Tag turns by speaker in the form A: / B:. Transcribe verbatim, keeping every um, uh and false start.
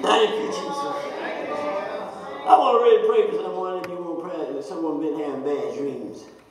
A: Thank you, Jesus. I want to really pray for someone if you want prayer. Someone been having bad dreams.